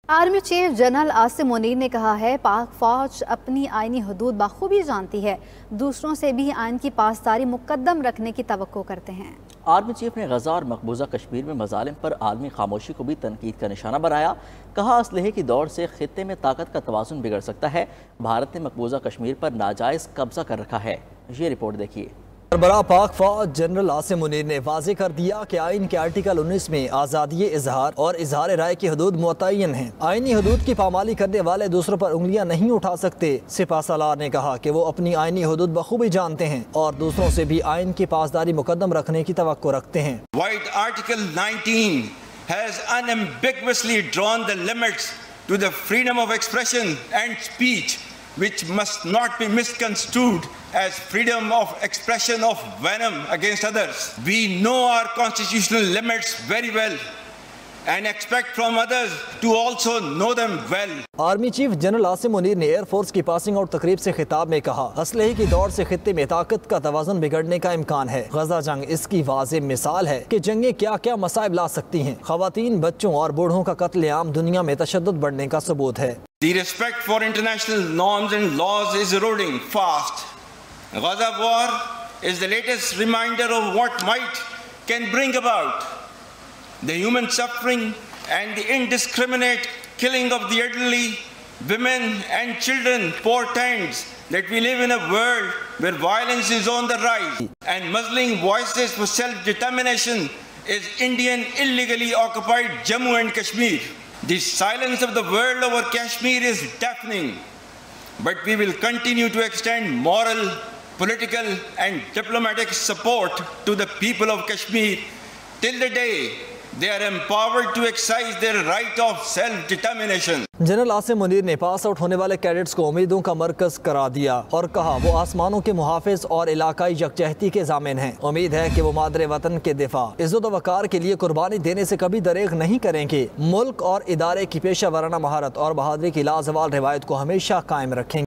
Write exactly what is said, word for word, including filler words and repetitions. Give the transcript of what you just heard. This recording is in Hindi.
Army chief general Asim Munir ने कहा है, पाक फौज अपनी आईनी हदूद बखूबी जानती है, दूसरों से भी आइन की पासदारी मुकद्दम रखने की तवक्को करते हैं। आर्मी चीफ ने गजा और मकबूजा कश्मीर में मजालिम पर आलमी खामोशी को भी तनकीद का निशाना बनाया। कहा, असलहे की दौड़ से खित्ते में ताकत का तवाज़ुन बिगड़ सकता है। भारत ने मकबूजा कश्मीर पर नाजायज़ कब्जा कर रखा है। ये रिपोर्ट देखिए। सरबराह पाक फौज जनरल आसिम मुनीर ने वाज़ेह कर दिया कि आइन के आर्टिकल उन्नीस में आज़ादी इजहार और इजहार राय की हदूद मुतय्यन है। आइनी हदूद की पामाली करने वाले दूसरों पर उंगलियां नहीं उठा सकते। सिपा सलार ने कहा कि वो अपनी आइनी हदूद बखूबी जानते हैं और दूसरों से भी आइन की पासदारी मुकद्दम रखने की तवक्को रखते हैं। White Article nineteen has unambiguously drawn the limits to the freedom of expression and speech, which must not be misconstrued as freedom of expression of venom against others. We know our constitutional limits very well and expect from others to also know them well. Army chief general Asim Munir ने एयरफोर्स की पासिंग आउट तकरीब से खिताब में कहा, असलहे की दौड़ से खित्ते में ताकत का तवाज़ुन बिगड़ने का इम्कान है। गजा जंग इसकी वाज़ेह मिसाल है कि जंगें क्या क्या मसाइब ला सकती हैं। ख़वातीन, बच्चों और बूढ़ों का कत्लेआम दुनिया में तशद्दुद बढ़ने का सबूत है। The respect for international norms and laws is eroding fast. Gaza war is the latest reminder of what might can bring about. The human suffering and the indiscriminate killing of the elderly, women and children portends that we live in a world where violence is on the rise and muzzling voices for self-determination is Indian illegally occupied Jammu and Kashmir. The silence of the world over Kashmir is deafening, but we will continue to extend moral, political and diplomatic support to the people of Kashmir till the day they are empowered to exercise their right of self-determination. General Asim Munir ने पास आउट होने वाले कैडेट्स को उम्मीदों का मरकज करार दिया और कहा, वो आसमानों के मुहाफिज और इलाकाई यकजहती के जामिन हैं। उम्मीद है कि वो मादरे वतन के दिफा, इज्जत व वकार के लिए कुर्बानी देने से कभी दरेग नहीं करेंगे। मुल्क और इदारे की पेशा वराना महारत और बहादुरी की लाजवाल रिवायत को हमेशा कायम रखेंगे।